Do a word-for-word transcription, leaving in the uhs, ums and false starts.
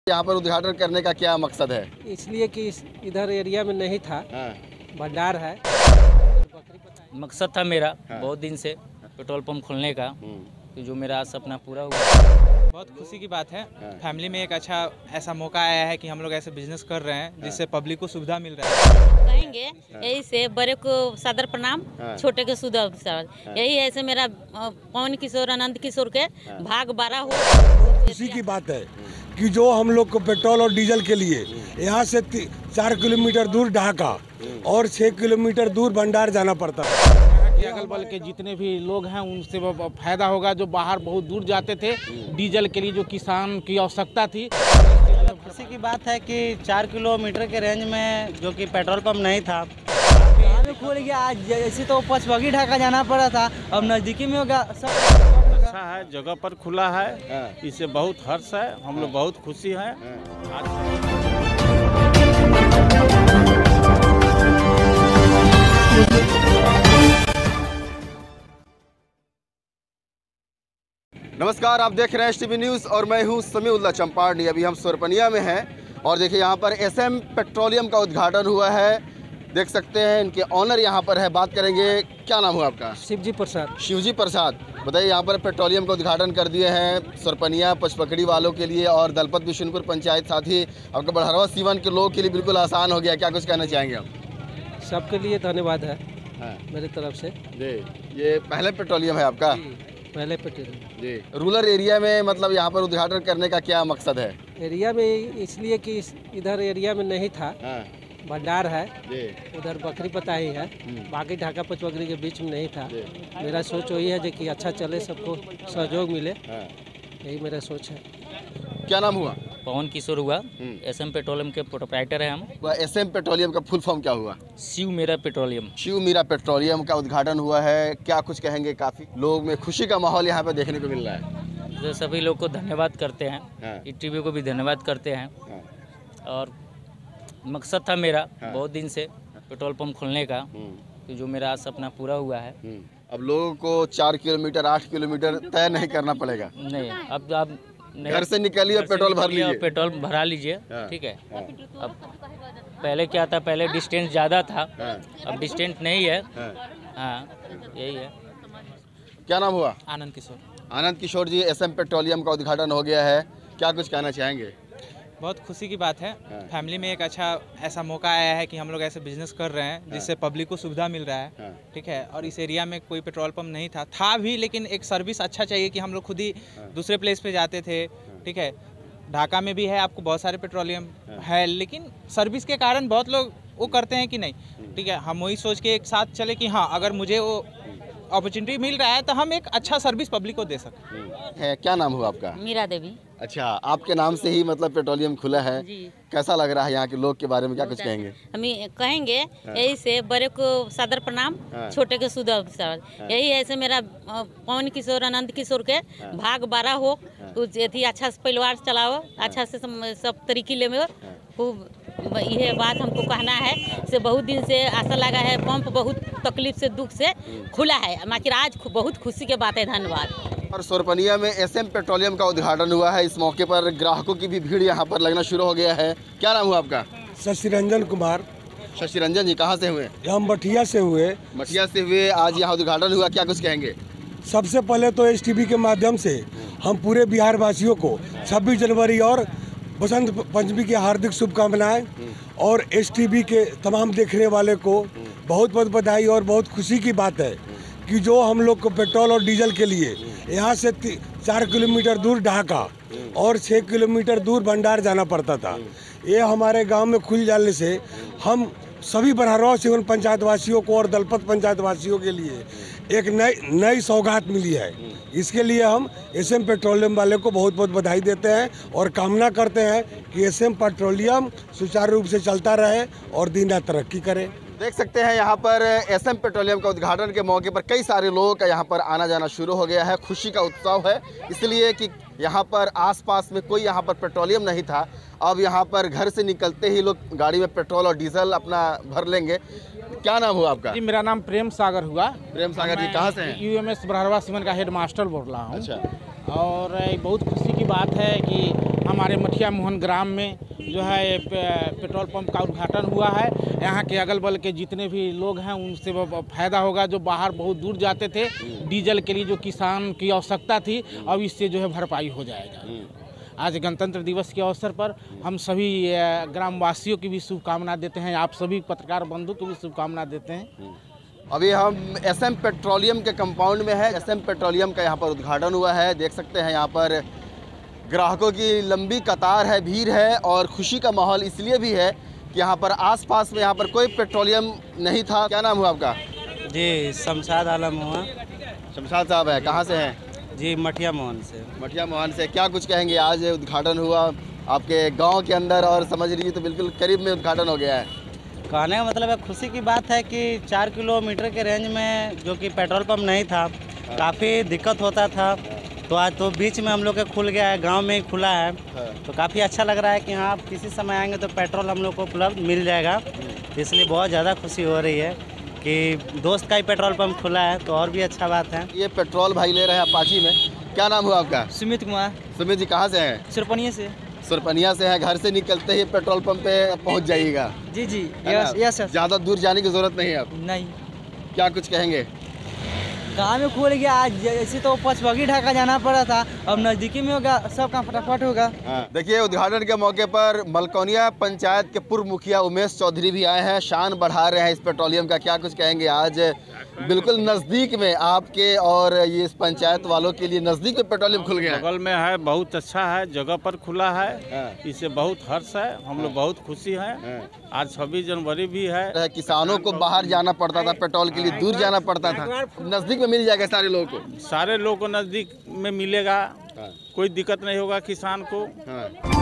यहाँ पर उद्घाटन करने का क्या मकसद है? इसलिए कि इस इधर एरिया में नहीं था, भंडार है। मकसद था मेरा हाँ। बहुत दिन से पेट्रोल पंप खोलने का, तो जो मेरा सपना पूरा हुआ। बहुत खुशी की बात है। हाँ। फैमिली में एक अच्छा ऐसा मौका आया है कि हम लोग ऐसे बिजनेस कर रहे हैं जिससे पब्लिक को सुविधा मिल रहा है। कहेंगे यही से बड़े को सादर प्रणाम, हाँ। छोटे को सुधा अवसर। यही ऐसे मेरा अ, पवन किशोर आनंद किशोर के भाग बारह हो। खुशी की बात है कि जो हम लोग को पेट्रोल और डीजल के लिए यहाँ से ती- चार किलोमीटर दूर ढाका और छः किलोमीटर दूर भंडार जाना पड़ता है। अगल बगल के जितने भी लोग हैं उनसे फायदा होगा। जो बाहर बहुत दूर जाते थे डीजल के लिए, जो किसान की आवश्यकता थी। खुशी की बात है कि चार किलोमीटर के रेंज में जो कि पेट्रोल पंप नहीं था, खुल गया। आज जैसे तो पचवगी ढाका जाना पड़ा था, अब नजदीकी में होगा। सब अच्छा है, जगह पर खुला है, इससे बहुत हर्ष है, हम लोग बहुत खुशी हैं। नमस्कार, आप देख रहे हैं एस टी वी न्यूज़ और मैं हूं समीउल्लाह चंपारनी। अभी हम सोरपनिया में हैं और देखिए यहाँ पर एस एम पेट्रोलियम का उद्घाटन हुआ है। देख सकते हैं इनके ऑनर यहाँ पर है, बात करेंगे। क्या नाम हुआ आपका? शिवजी प्रसाद। शिवजी प्रसाद, बताइए यहाँ पर पेट्रोलियम का उद्घाटन कर दिए हैं सोरपनिया पचपकड़ी वालों के लिए और दलपत बिशुनपुर पंचायत, साथ ही आपका बड़हरवा सीवन के लोगों के लिए बिल्कुल आसान हो गया। क्या कुछ कहना चाहेंगे आप? सबके लिए धन्यवाद है हाँ। मेरी तरफ से। जी, ये पहले पेट्रोलियम है आपका? पहले पेट्रोलियम जी। रूरल एरिया में मतलब यहाँ पर उद्घाटन करने का क्या मकसद है? एरिया में इसलिए कि इस इधर एरिया में नहीं था, भंडार है। जी। उधर बकरी पता ही है, बाकी ढाका पचवगरी के बीच में नहीं था। मेरा सोच वही है जो कि अच्छा चले, सबको सहयोग मिले, यही मेरा सोच है। क्या नाम हुआ? पवन किशोर हुआ, एस एम पेट्रोलियम के प्रोप्राइटर है हम। एस एम पेट्रोलियम का फुल फॉर्म क्या हुआ? शिव मेरा पेट्रोलियम। शिव मीरा पेट्रोलियम का उद्घाटन हुआ है, क्या कुछ कहेंगे? काफी लोग में खुशी का माहौल यहाँ पे देखने को मिल रहा है। तो सभी लोग को धन्यवाद करते हैं, हाँ। ई टीवी को भी धन्यवाद करते हैं। हाँ। और मकसद था मेरा हाँ। बहुत दिन से पेट्रोल पंप खोलने का, तो जो मेरा सपना पूरा हुआ है। अब लोगों को चार किलोमीटर आठ किलोमीटर तय नहीं करना पड़ेगा। नहीं, अब आप घर से निकलिए और पेट्रोल भर लीजिए। पेट्रोल भरा लीजिए, हाँ। ठीक है। अब पहले क्या था, पहले डिस्टेंस ज़्यादा था, अब डिस्टेंस नहीं है। हाँ, यही है। क्या नाम हुआ? Anand Kishor. Anand Kishor ji, S M petroleum का उद्घाटन हो गया है, क्या कुछ कहना चाहेंगे? बहुत खुशी की बात है। हाँ। फैमिली में एक अच्छा ऐसा मौका आया है कि हम लोग ऐसे बिजनेस कर रहे हैं जिससे पब्लिक को सुविधा मिल रहा है। हाँ। ठीक है। और इस एरिया में कोई पेट्रोल पंप नहीं था था भी, लेकिन एक सर्विस अच्छा चाहिए कि हम लोग खुद ही दूसरे प्लेस पे जाते थे। ठीक है। ढाका में भी है, आपको बहुत सारे पेट्रोलियम है, लेकिन सर्विस के कारण बहुत लोग वो करते हैं कि नहीं। ठीक है। हम वही सोच के एक साथ चले कि हाँ, अगर मुझे वो अपॉर्चुनिटी मिल रहा है तो हम एक अच्छा सर्विस पब्लिक को दे सकते हैं। क्या नाम हुआ आपका? मीरा देवी। अच्छा, आपके नाम से ही मतलब पेट्रोलियम खुला है, जी। कैसा लग रहा है यहाँ के लोग के बारे में? क्या कुछ कहेंगे? हम कहेंगे यही से बड़े को सादर प्रणाम, हाँ। छोटे को सुधा अवसर। यही ऐसे मेरा अ, पवन किशोर आनंद किशोर के भाग बारह हो, तो यदि अच्छा से परिवार चलाओ, अच्छा से सब, सब तरीके ले में खूब। यह बात हमको कहना है से बहुत दिन से आशा लगा है, पंप बहुत तकलीफ से दुख से खुला है, मगर आज बहुत खुशी के बात है। धन्यवाद। और सोरपनिया में एस एम पेट्रोलियम का उद्घाटन हुआ है, इस मौके पर ग्राहकों की भी भीड़ यहाँ पर लगना शुरू हो गया है। क्या नाम हुआ आपका? शशि रंजन कुमार। शशि रंजन जी, कहाँ से हुए? हम बठिया से हुए। मठिया से हुए, आज यहाँ उद्घाटन हुआ, क्या कुछ कहेंगे? सबसे पहले तो एस टी वी के माध्यम से हम पूरे बिहार वासियों को छब्बीस जनवरी और बसंत पंचमी की हार्दिक शुभकामनाएं, और एस टी वी के तमाम देखने वाले को बहुत बहुत बधाई। और बहुत खुशी की बात है कि जो हम लोग को पेट्रोल और डीजल के लिए यहाँ से चार किलोमीटर दूर ढाका और छः किलोमीटर दूर भंडार जाना पड़ता था, ये हमारे गांव में खुल जाने से हम सभी बड़हरवा सीवन पंचायत वासियों को और दलपत पंचायत वासियों के लिए एक नई नई सौगात मिली है। इसके लिए हम एस एम पेट्रोलियम वाले को बहुत बहुत बधाई देते हैं और कामना करते हैं कि एस एम पेट्रोलियम सुचारू रूप से चलता रहे और दिन रात तरक्की करे। देख सकते हैं यहाँ पर एस एम पेट्रोलियम का उद्घाटन के मौके पर कई सारे लोगों का यहाँ पर आना जाना शुरू हो गया है। खुशी का उत्सव है, इसलिए कि यहाँ पर आसपास में कोई यहाँ पर पेट्रोलियम नहीं था। अब यहाँ पर घर से निकलते ही लोग गाड़ी में पेट्रोल और डीजल अपना भर लेंगे। क्या नाम हुआ आपका? जी, मेरा नाम प्रेम सागर हुआ। प्रेम सागर जी, कहाँ से हैं? U M S Barharwa Siwan का हेड मास्टर बोल रहा हूँ। अच्छा। और ये बहुत खुशी की बात है कि हमारे मठिया मोहन ग्राम में जो है ये पे- पेट्रोल पंप का उद्घाटन हुआ है। यहाँ के अगल बगल के जितने भी लोग हैं उनसे ब- फायदा होगा। जो बाहर बहुत दूर जाते थे डीजल के लिए, जो किसान की आवश्यकता थी, अब इससे जो है भरपाई हो जाएगा। आज गणतंत्र दिवस के अवसर पर हम सभी अ, ग्रामवासियों की भी शुभकामना देते हैं, आप सभी पत्रकार बंधु को भी शुभकामना देते हैं। अभी हम एसएम पेट्रोलियम के कंपाउंड में है। एसएम पेट्रोलियम का यहाँ पर उद्घाटन हुआ है। देख सकते हैं यहाँ पर ग्राहकों की लंबी कतार है, भीड़ है और खुशी का माहौल इसलिए भी है कि यहाँ पर आसपास में यहाँ पर कोई पेट्रोलियम नहीं था। क्या नाम हुआ आपका? जी शमशाद आलम हुआ। शमशाद साहब है, कहाँ से हैं? जी मठिया मोहन से। मठिया मोहन से। क्या कुछ कहेंगे, आज उद्घाटन हुआ आपके गांव के अंदर और समझ लीजिए तो बिल्कुल करीब में उद्घाटन हो गया है। कहने का मतलब है खुशी की बात है कि चार किलोमीटर के रेंज में जो कि पेट्रोल पंप नहीं था, काफ़ी दिक्कत होता था, तो आज तो बीच में हम लोग के खुल गया है, गांव में ही खुला है, तो काफ़ी अच्छा लग रहा है कि हाँ आप किसी समय आएंगे तो पेट्रोल हम लोग को उपलब्ध मिल जाएगा। इसलिए बहुत ज़्यादा खुशी हो रही है कि दोस्त का ही पेट्रोल पंप खुला है, तो और भी अच्छा बात है। ये पेट्रोल भाई ले रहे हैं अपाची में। क्या नाम हुआ आपका? सुमित कुमार। सुमित जी कहाँ से हैं? सुरपनिया से। सुरपनिया से हैं। घर से निकलते ही पेट्रोल पंप पे पहुँच जाइएगा। जी जी है ना? Yes yes yes. ज़्यादा दूर जाने की ज़रूरत नहीं है अब। नहीं, क्या कुछ कहेंगे? गाँव में खुल गया आज, जैसे तो पचवगी ढाका जाना पड़ा था, अब नज़दीकी में होगा, सब काम फटाफट होगा। हाँ। देखिए उद्घाटन के मौके पर मलकोनिया पंचायत के पूर्व मुखिया उमेश चौधरी भी आए हैं, शान बढ़ा रहे हैं इस पेट्रोलियम का। क्या कुछ कहेंगे? आज बिल्कुल नज़दीक में आपके और ये इस पंचायत वालों के लिए नज़दीक में पेट्रोलियम खुल गया है। बगल में है, बहुत अच्छा है, जगह पर खुला है, इससे बहुत हर्ष है, हम लोग बहुत खुशी हैं। आज छब्बीस जनवरी भी है। किसानों को बाहर जाना पड़ता था पेट्रोल के लिए, दूर जाना पड़ता था, नज़दीक में मिल जाएगा सारे लोगों को। सारे लोगों को नज़दीक में मिलेगा, कोई दिक्कत नहीं होगा किसान को।